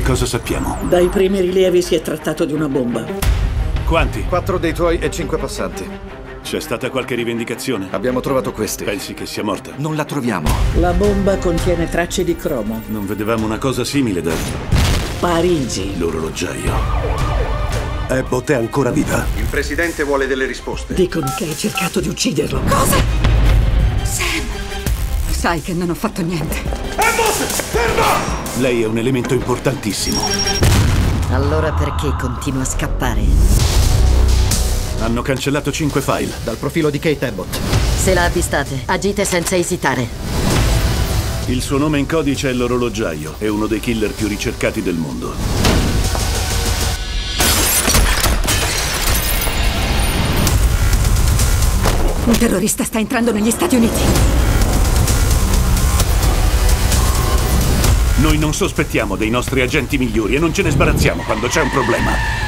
cosa sappiamo? Dai primi rilievi si è trattato di una bomba. Quanti? 4 dei tuoi e 5 passanti. C'è stata qualche rivendicazione? Abbiamo trovato questi. Pensi che sia morta? Non la troviamo. La bomba contiene tracce di cromo. Non vedevamo una cosa simile da Parigi. l'orologiaio. Abbott è ancora viva. Il presidente vuole delle risposte. Dicono che hai cercato di ucciderlo. Cosa? Sam! Sai che non ho fatto niente. Lei è un elemento importantissimo. Allora perché continua a scappare? Hanno cancellato 5 file. Dal profilo di Kate Abbott. Se la avvistate, agite senza esitare. Il suo nome in codice è l'orologiaio. È uno dei killer più ricercati del mondo. Un terrorista sta entrando negli Stati Uniti. Noi non sospettiamo dei nostri agenti migliori e non ce ne sbarazziamo quando c'è un problema.